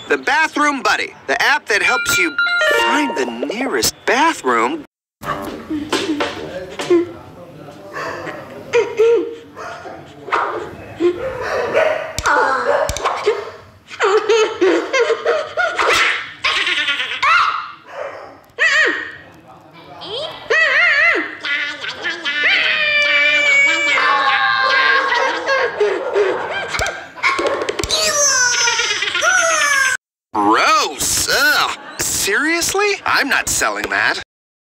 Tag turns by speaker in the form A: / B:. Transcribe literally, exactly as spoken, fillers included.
A: The Bathroom Buddy, the app that helps you find the nearest bathroom. Gross! Ugh! Seriously? I'm not selling that.